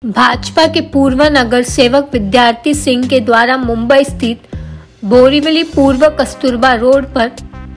भाजपा के पूर्व नगर सेवक विद्यार्थी सिंह के द्वारा मुंबई स्थित बोरीवली पूर्व कस्तूरबा रोड पर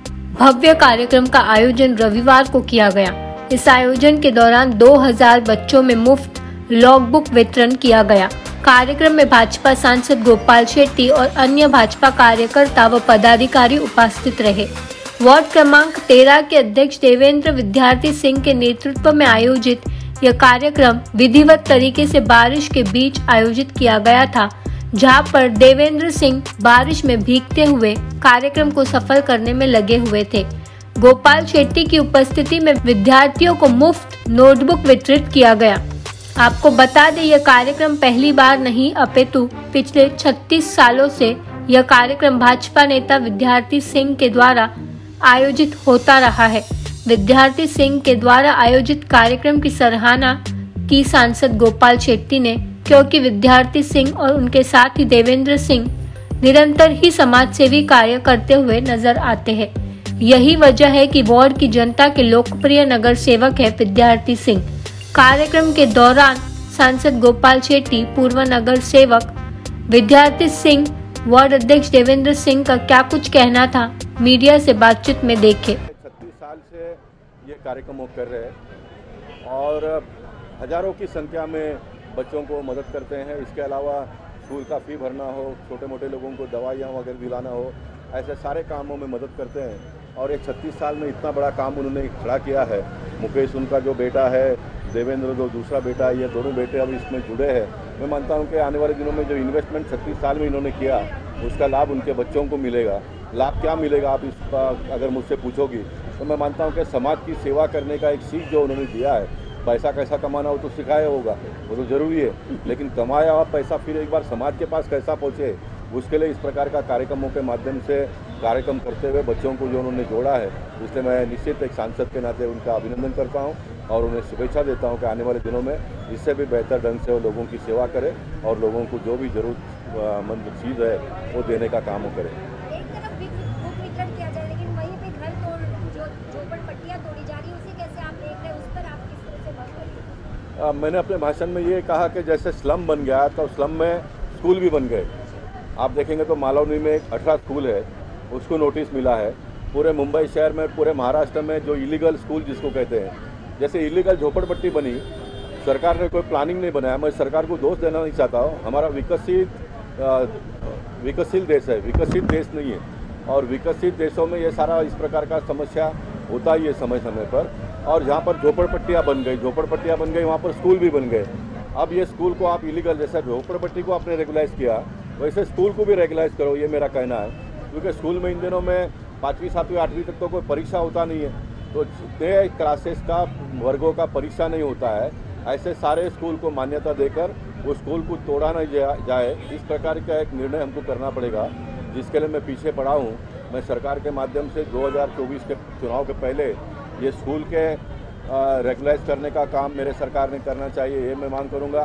भव्य कार्यक्रम का आयोजन रविवार को किया गया। इस आयोजन के दौरान 2000 बच्चों में मुफ्त लॉगबुक वितरण किया गया। कार्यक्रम में भाजपा सांसद गोपाल शेट्टी और अन्य भाजपा कार्यकर्ता व पदाधिकारी उपस्थित रहे। वार्ड क्रमांक 13 के अध्यक्ष देवेंद्र विद्यार्थी सिंह के नेतृत्व में आयोजित यह कार्यक्रम विधिवत तरीके से बारिश के बीच आयोजित किया गया था, जहां पर देवेंद्र सिंह बारिश में भीगते हुए कार्यक्रम को सफल करने में लगे हुए थे। गोपाल शेट्टी की उपस्थिति में विद्यार्थियों को मुफ्त नोटबुक वितरित किया गया। आपको बता दें, यह कार्यक्रम पहली बार नहीं अपितु पिछले 36 सालों से यह कार्यक्रम भाजपा नेता विद्यार्थी सिंह के द्वारा आयोजित होता रहा है। विद्यार्थी सिंह के द्वारा आयोजित कार्यक्रम की सराहना की सांसद गोपाल शेट्टी ने, क्योंकि विद्यार्थी सिंह और उनके साथ ही देवेंद्र सिंह निरंतर ही समाज सेवी कार्य करते हुए नजर आते हैं। यही वजह है कि वार्ड की जनता के लोकप्रिय नगर सेवक है विद्यार्थी सिंह। कार्यक्रम के दौरान सांसद गोपाल शेट्टी, पूर्व नगर सेवक विद्यार्थी सिंह, वार्ड अध्यक्ष देवेंद्र सिंह का क्या कुछ कहना था, मीडिया से बातचीत में देखे। 36 साल से ये कार्यक्रम वो कर रहे हैं और हजारों की संख्या में बच्चों को मदद करते हैं। इसके अलावा स्कूल का फी भरना हो, छोटे मोटे लोगों को दवाइयाँ वगैरह दिलाना हो, ऐसे सारे कामों में मदद करते हैं। और ये 36 साल में इतना बड़ा काम उन्होंने खड़ा किया है। मुकेश उनका जो बेटा है, देवेंद्र जो दूसरा बेटा है, ये दोनों बेटे अब इसमें जुड़े हैं। मैं मानता हूँ कि आने वाले दिनों में जो इन्वेस्टमेंट 36 साल में इन्होंने किया, उसका लाभ उनके बच्चों को मिलेगा। लाभ क्या मिलेगा आप इसका अगर मुझसे पूछोगी तो मैं मानता हूँ कि समाज की सेवा करने का एक सीख जो उन्होंने दिया है। पैसा कैसा कमाना हो तो सिखाया होगा, वो तो ज़रूरी है, लेकिन कमाया हुआ पैसा फिर एक बार समाज के पास कैसा पहुँचे, उसके लिए इस प्रकार का कार्यक्रमों के माध्यम से कार्यक्रम करते हुए बच्चों को जो उन्होंने जोड़ा है, इसलिए मैं निश्चित एक सांसद के नाते उनका अभिनंदन करता हूं और उन्हें शुभेच्छा देता हूं कि आने वाले दिनों में इससे भी बेहतर ढंग से वो लोगों की सेवा करें और लोगों को जो भी जरूरतमंद चीज़ है वो देने का काम वो करें। एक तरफ बुक वितरण किया जाए, लेकिन वहीं पे घर तोड़ जो झोपड़पट्टियां तोड़ी जा रही है, उसे कैसे आप देख रहे हैं, उस पर आप किस तरह से बात करेंगे? मैंने अपने भाषण में ये कहा कि जैसे स्लम बन गया तो स्लम में स्कूल भी बन गए। आप देखेंगे तो मालवनी में एक 18 स्कूल है, उसको नोटिस मिला है। पूरे मुंबई शहर में, पूरे महाराष्ट्र में जो इलीगल स्कूल जिसको कहते हैं, जैसे इलीगल झोपड़पट्टी बनी, सरकार ने कोई प्लानिंग नहीं बनाया। मैं सरकार को दोष देना नहीं चाहता हूँ। हमारा विकसित देश है, विकसित देश नहीं है। और विकसित देशों में ये सारा इस प्रकार का समस्या होता ही है समय समय पर। और जहाँ पर झोपड़पट्टियाँ बन गई वहाँ पर स्कूल भी बन गए। अब ये स्कूल को आप इलीगल, जैसे झोपड़पट्टी को आपने रेगुलाइज किया, वैसे स्कूल को भी रेगुलाइज करो, ये मेरा कहना है। क्योंकि स्कूल में इन दिनों में 5वीं 7वीं 8वीं तक तो कोई परीक्षा होता नहीं है, तो जितने क्लासेस का वर्गों का परीक्षा नहीं होता है, ऐसे सारे स्कूल को मान्यता देकर वो स्कूल को तोड़ा नहीं जाए, इस प्रकार का एक निर्णय हमको करना पड़ेगा, जिसके लिए मैं पीछे पड़ा हूँ। मैं सरकार के माध्यम से 2024 के चुनाव के पहले ये स्कूल के रेगुलाइज करने का काम मेरे सरकार ने करना चाहिए, ये मैं मांग करूँगा।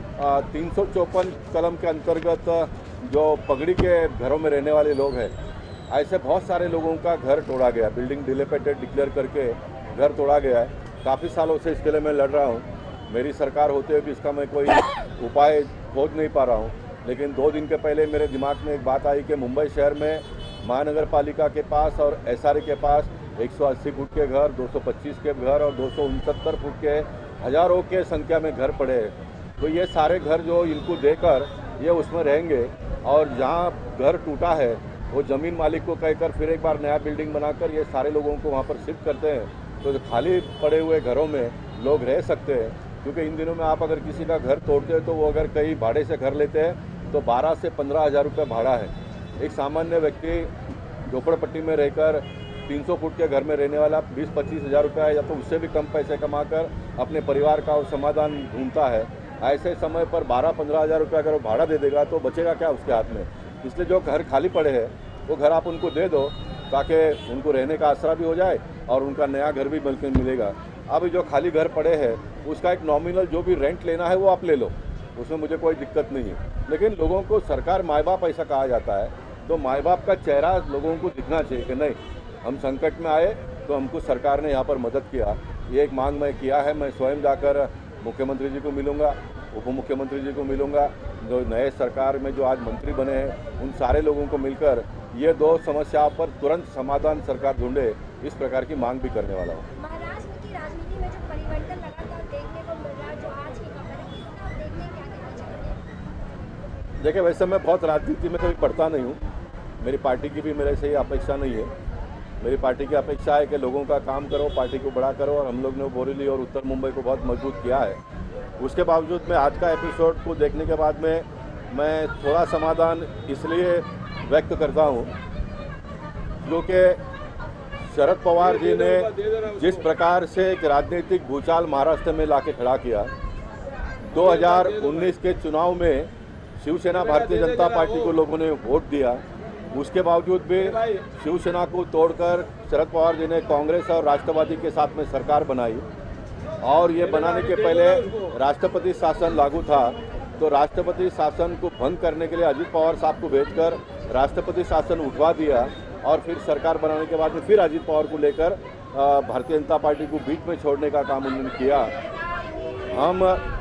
354 कलम के अंतर्गत जो पगड़ी के घरों में रहने वाले लोग हैं, ऐसे बहुत सारे लोगों का घर तोड़ा गया, बिल्डिंग डिलेपिडेटेड डिक्लेयर करके घर तोड़ा गया है। काफ़ी सालों से इसके लिए मैं लड़ रहा हूँ। मेरी सरकार होते हुए भी इसका मैं कोई उपाय खोज नहीं पा रहा हूँ। लेकिन 2 दिन के पहले मेरे दिमाग में एक बात आई कि मुंबई शहर में महानगर पालिका के पास और SRA के पास 180 फुट के घर, 225 के घर और 269 फुट के हज़ारों के संख्या में घर पड़े हैं। तो ये सारे घर जो इनको देकर ये उसमें रहेंगे, और जहाँ घर टूटा है वो ज़मीन मालिक को कहकर फिर एक बार नया बिल्डिंग बनाकर ये सारे लोगों को वहाँ पर शिफ्ट करते हैं। तो खाली पड़े हुए घरों में लोग रह सकते हैं। क्योंकि इन दिनों में आप अगर किसी का घर तोड़ते हैं तो वो अगर कहीं भाड़े से घर लेते हैं तो 12 से 15 हज़ार रुपये भाड़ा है। एक सामान्य व्यक्ति झोपड़पट्टी में रहकर 300 फुट के घर में रहने वाला 20-25 हज़ार रुपये या तो उससे भी कम पैसे कमाकर अपने परिवार का समाधान ढूंढता है। ऐसे समय पर 12-15 हज़ार रुपये अगर वो भाड़ा दे देगा तो बचेगा क्या उसके हाथ में। इसलिए जो घर खाली पड़े हैं वो घर आप उनको दे दो, ताकि उनको रहने का आसरा भी हो जाए और उनका नया घर भी बल्कि मिलेगा। अब जो खाली घर पड़े हैं उसका एक नॉमिनल जो भी रेंट लेना है वो आप ले लो, उसमें मुझे कोई दिक्कत नहीं है। लेकिन लोगों को सरकार माँ बाप ऐसा कहा जाता है, तो माँ बाप का चेहरा लोगों को दिखना चाहिए कि नहीं, हम संकट में आए तो हमको सरकार ने यहाँ पर मदद किया। ये एक मांग मैं किया है। मैं स्वयं जाकर मुख्यमंत्री जी को मिलूंगा, उप मुख्यमंत्री जी को मिलूंगा, जो नए सरकार में जो आज मंत्री बने हैं उन सारे लोगों को मिलकर ये दो समस्याओं पर तुरंत समाधान सरकार ढूंढे, इस प्रकार की मांग भी करने वाला हूँ। महाराष्ट्र की राजनीति में जो परिवर्तन लगातार देखने को मिल रहा है, जो आज की खबर है, इसमें आप देखने क्या कहना चाहेंगे? देखिए, वैसे मैं बहुत राजनीति में कभी पढ़ता नहीं हूँ, मेरी पार्टी की भी मेरे से ये अपेक्षा नहीं है। मेरी पार्टी की अपेक्षा है कि लोगों का काम करो, पार्टी को बड़ा करो, और हम लोग ने बोरीवली और उत्तर मुंबई को बहुत मजबूत किया है। उसके बावजूद में आज का एपिसोड को देखने के बाद में मैं थोड़ा समाधान इसलिए व्यक्त करता हूं, क्योंकि शरद पवार जी ने जिस प्रकार से एक राजनीतिक भूचाल महाराष्ट्र में लाके खड़ा किया, 2019 के चुनाव में शिवसेना भारतीय जनता पार्टी को लोगों ने वोट दिया, उसके बावजूद भी शिवसेना को तोड़कर शरद पवार जी ने कांग्रेस और राष्ट्रवादी के साथ में सरकार बनाई, और ये बनाने के पहले राष्ट्रपति शासन लागू था, तो राष्ट्रपति शासन को भंग करने के लिए अजित पवार साहब को भेजकर राष्ट्रपति शासन उठवा दिया, और फिर सरकार बनाने के बाद में फिर अजित पवार को लेकर भारतीय जनता पार्टी को बीच में छोड़ने का काम उन्होंने किया। हम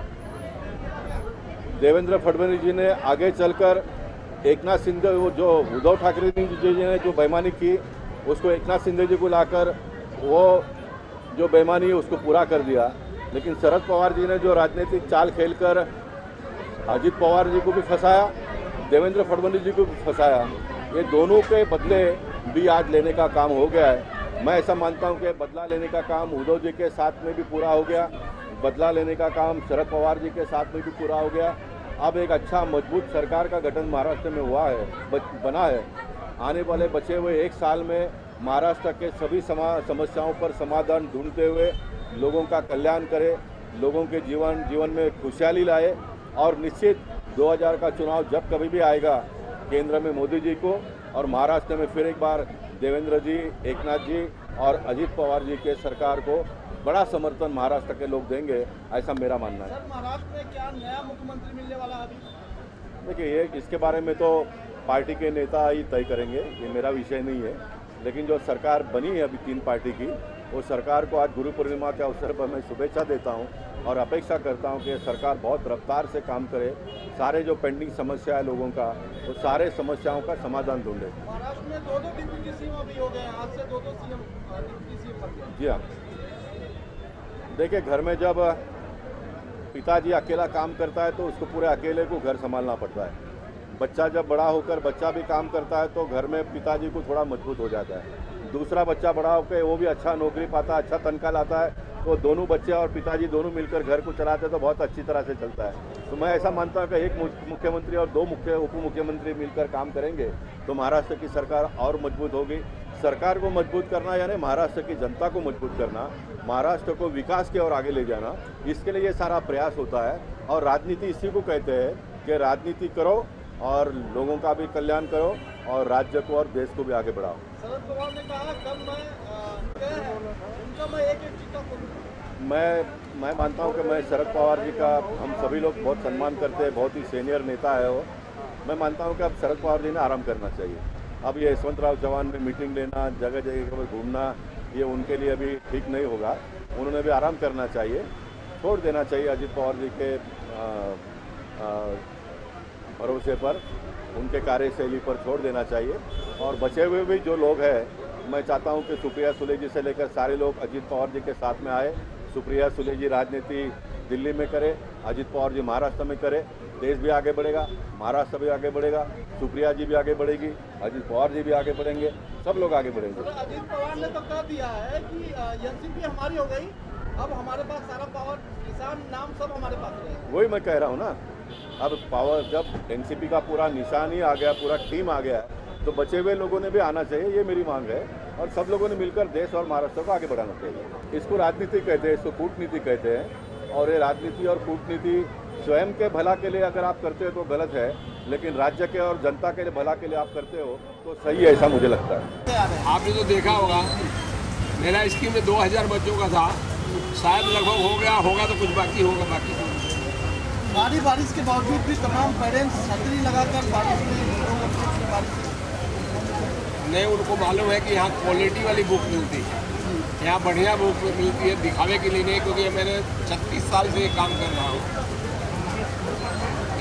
देवेंद्र फडणवीस जी ने आगे चलकर एकनाथ शिंदे, वो जो उद्धव ठाकरे जी ने जो बेईमानी की, उसको एकनाथ शिंदे जी को लाकर वो जो बेईमानी है उसको पूरा कर दिया। लेकिन शरद पवार जी ने जो राजनीतिक चाल खेलकर अजित पवार जी को भी फंसाया, देवेंद्र फडणवीस जी को भी फंसाया, ये दोनों के बदले भी आज लेने का काम हो गया है। मैं ऐसा मानता हूं कि बदला लेने का काम उद्धव जी के साथ में भी पूरा हो गया, बदला लेने का काम शरद पवार जी के साथ में भी पूरा हो गया। अब एक अच्छा मजबूत सरकार का गठन महाराष्ट्र में हुआ है, बना है। आने वाले बचे हुए एक साल में महाराष्ट्र के सभी समस्याओं पर समाधान ढूंढते हुए लोगों का कल्याण करे, लोगों के जीवन में खुशहाली लाए, और निश्चित 2000 का चुनाव जब कभी भी आएगा, केंद्र में मोदी जी को और महाराष्ट्र में फिर एक बार देवेंद्र जी, एकनाथ जी और अजित पवार जी के सरकार को बड़ा समर्थन महाराष्ट्र के लोग देंगे, ऐसा मेरा मानना है। सर, महाराष्ट्र में क्या नया मुख्यमंत्री मिलने वाला है अभी? देखिए, ये इसके बारे में तो पार्टी के नेता ही तय करेंगे, ये मेरा विषय नहीं है। लेकिन जो सरकार बनी है अभी 3 पार्टी की, वो सरकार को आज गुरु पूर्णिमा के अवसर पर मैं शुभेच्छा देता हूं और अपेक्षा करता हूं कि सरकार बहुत रफ्तार से काम करे, सारे जो पेंडिंग समस्या है लोगों का, वो सारे समस्याओं का समाधान ढूंढे। महाराष्ट्र में 2-2 डिप्टी सीएम अभी हो गए, आज से 2-2 सीएम डिप्टी सीएम बन गए। जी हाँ, देखिए, घर में जब पिताजी अकेला काम करता है तो उसको पूरे अकेले को घर संभालना पड़ता है। बच्चा जब बड़ा होकर बच्चा भी काम करता है तो घर में पिताजी को थोड़ा मजबूत हो जाता है। दूसरा बच्चा बड़ा होकर वो भी अच्छा नौकरी पाता है, अच्छा तनख्वाह लाता है, तो दोनों बच्चे और पिताजी दोनों मिलकर घर को चलाते हैं तो बहुत अच्छी तरह से चलता है। तो मैं ऐसा मानता हूँ कि एक मुख्यमंत्री और 2 उप मुख्यमंत्री मिलकर काम करेंगे तो महाराष्ट्र की सरकार और मजबूत होगी। सरकार को मजबूत करना यानी महाराष्ट्र की जनता को मजबूत करना, महाराष्ट्र को विकास की ओर आगे ले जाना, इसके लिए ये सारा प्रयास होता है। और राजनीति इसी को कहते हैं कि राजनीति करो और लोगों का भी कल्याण करो और राज्य को और देश को भी आगे बढ़ाओ। शरद पवार ने कहा कल उनका मैं एक-एक चीज का मैं मानता हूं कि मैं शरद पवार जी का, हम सभी लोग बहुत सम्मान करते हैं, बहुत ही सीनियर नेता है वो। मैं मानता हूं कि अब शरद पवार जी ने आराम करना चाहिए। अब ये यशवंतराव चौहान में मीटिंग लेना, जगह जगह पर घूमना, ये उनके लिए अभी ठीक नहीं होगा। उन्होंने भी आराम करना चाहिए, छोड़ देना चाहिए अजित पवार जी के भरोसे पर, उनके कार्यशैली पर छोड़ देना चाहिए। और बचे हुए भी जो लोग हैं, मैं चाहता हूं कि सुप्रिया सुले जी से लेकर सारे लोग अजित पवार जी के साथ में आए। सुप्रिया सुले जी राजनीति दिल्ली में करे, अजित पवार जी महाराष्ट्र में करे, देश भी आगे बढ़ेगा, महाराष्ट्र भी आगे बढ़ेगा, सुप्रिया जी भी आगे बढ़ेगी, अजित पवार जी भी आगे बढ़ेंगे, सब लोग आगे बढ़ेंगे। अजित पवार ने तो कह दिया है कि एनसीपी हमारी हो गई, अब हमारे पास सारा पावर, किसान नाम सब हमारे पास रहेगा। वही मैं कह रहा हूँ ना, अब पावर जब एनसीपी का पूरा निशान ही आ गया, पूरा टीम आ गया, तो बचे हुए लोगों ने भी आना चाहिए, ये मेरी मांग है। और सब लोगों ने मिलकर देश और महाराष्ट्र को आगे बढ़ाना चाहिए। इसको राजनीति कहते हैं, इसको कूटनीति कहते हैं। और ये राजनीति और कूटनीति स्वयं के भला के लिए अगर आप करते हो तो गलत है, लेकिन राज्य के और जनता के भला के लिए आप करते हो तो सही है, ऐसा मुझे लगता है। आपने तो देखा होगा, मेरा स्कीम में 2000 बच्चों का था, शायद लगभग हो गया होगा, तो कुछ बाकी होगा, बाकी तो भारी बारिश के बावजूद भी तमाम पेरेंट्स छतरी लगाकर बारिश में नहीं, उनको मालूम है कि यहाँ क्वालिटी वाली बुक मिलती है, यहाँ बढ़िया बुक मिलती है, दिखावे के लिए नहीं, क्योंकि मैंने 36 साल से ये काम कर रहा हूँ।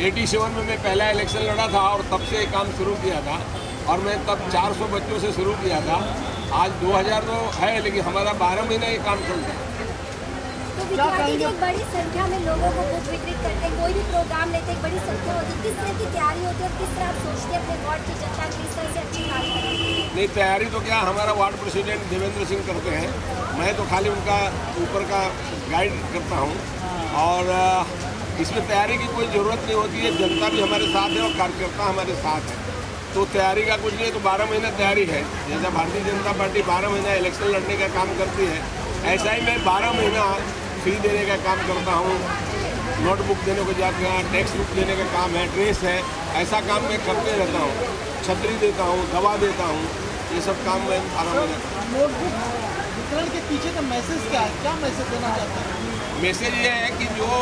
87 में मैं पहला इलेक्शन लड़ा था और तब से काम शुरू किया था, और मैं तब 400 बच्चों से शुरू किया था। आज 2000 तो है, लेकिन हमारा 12 महीना ये काम चलता है। तो विद्यार्थी जो एक बड़ी संख्या में लोगों को बुक वितरित करते हैं, कोई भी प्रोग्राम लेते हैं, एक बड़ी संख्या होती है, किस तरह की तैयारी होती है और किस तरह आप सोचते हैं अपने वार्ड की जनता की इस तरह से अच्छी कार्य करें? नहीं, तैयारी तो क्या, हमारा वार्ड प्रेसिडेंट देवेंद्र सिंह करते हैं, मैं तो खाली उनका ऊपर का गाइड करता हूँ। और इसमें तैयारी की कोई ज़रूरत नहीं होती है, जनता भी हमारे साथ है और कार्यकर्ता हमारे साथ है, तो तैयारी का कुछ नहीं है। तो 12 महीना तैयारी है। जैसा भारतीय जनता पार्टी 12 महीना इलेक्शन लड़ने का काम करती है, ऐसा ही मैं 12 महीना फी देने का काम करता हूँ, नोटबुक देने को जाते हैं, टेक्स्ट बुक देने का काम है, ड्रेस है, ऐसा काम मैं करते रहता हूँ, छतरी देता हूँ, दवा देता हूँ, ये सब काम मैं 12 महीना। नोटबुक वितरण के पीछे का मैसेज क्या है, क्या मैसेज देना चाहते हैं? मैसेज ये है कि जो,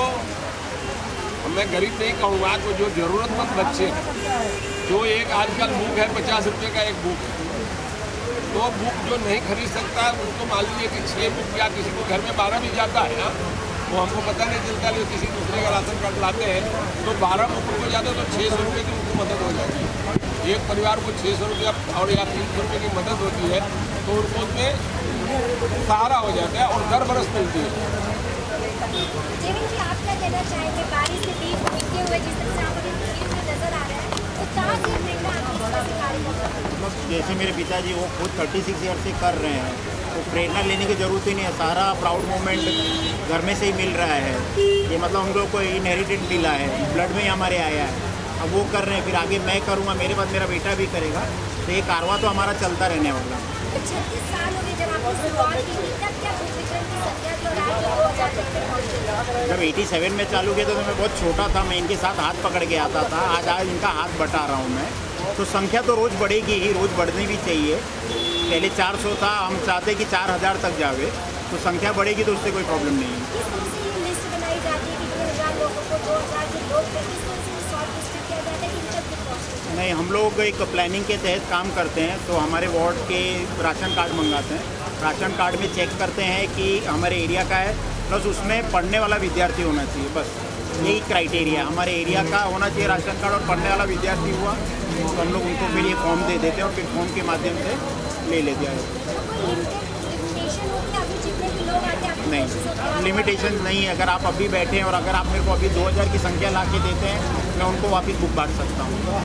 मैं गरीब नहीं कहूँगा, तो जो ज़रूरतमंद बच्चे हैं, जो एक आजकल बुक है 50 रुपये का एक बुक है, तो बुक जो नहीं खरीद सकता उनको मान लीजिए कि 6 बुक, या किसी को घर में 12 भी जाता है ना, वो हमको पता नहीं चलता, लेकिन किसी दूसरे का राशन कार्ड लाते हैं तो 12 बुक हो जाते हैं, तो 600 रुपये की उनको मदद हो जाती है। एक परिवार को 600 रुपया और या 300 रुपये की मदद होती है, तो उनको उसमें सहारा हो जाता है और दर बरस मिलती है। जीवन जी, आप क्या कहना चाहेंगे? बारिश के बीच बीतते हुए जिस तरह से आप अभी वीडियो में नजर आ रहे हैं, तो कहाँ से प्रेरणा आपकी इस तरह से कार्य करना? जैसे मेरे पिताजी वो खुद 36 ईयर से कर रहे हैं, तो प्रेरणा लेने की ज़रूरत ही नहीं है। सारा प्राउड मोमेंट घर में से ही मिल रहा है। ये मतलब हम लोग को इनहेरिटेड मिला है, ब्लड में ही हमारे आया है। अब वो कर रहे हैं, फिर आगे मैं करूँगा, मेरे बाद मेरा बेटा भी करेगा, तो ये कारवां तो हमारा चलता रहने वाला। 36 साल हो गए जब आपने शुरुआत की थी, तब क्या बुक वितरण की संख्या जो आज 2000 तक पे पहुंची? जब 87 में चालू किया तो मैं बहुत छोटा था, मैं इनके साथ हाथ पकड़ के आता था। आज इनका हाथ बटा रहा हूँ मैं, तो संख्या तो रोज़ बढ़ेगी ही, रोज़ बढ़नी भी चाहिए। पहले 400 था, हम चाहते कि 4000 तक जावे, तो संख्या बढ़ेगी तो उससे कोई प्रॉब्लम नहीं है। किस तरह से ये लिस्ट बनाई जाती है कि 2000 लोगों को 2000 जो लोग थे, किस तरह से शॉर्ट लिस्ट किया जाता है कि इन तक पहुँचते हैं? नहीं, हम लोग एक प्लानिंग के तहत काम करते हैं, तो हमारे वार्ड के राशन कार्ड मंगाते हैं, राशन कार्ड में चेक करते हैं कि हमारे एरिया का है, प्लस उसमें पढ़ने वाला विद्यार्थी होना चाहिए, बस यही क्राइटेरिया हमारे एरिया का होना चाहिए राशन कार्ड, और पढ़ने वाला विद्यार्थी हुआ तो हम लोग उनको फिर ये फॉर्म दे देते हैं और फिर फॉर्म के माध्यम से ले लेते हैं। नहीं, लिमिटेशन नहीं है। अगर आप अभी बैठे हैं और अगर आप मेरे को अभी 2000 की संख्या ला के देते हैं, मैं उनको वापस बुक बांट सकता हूँ।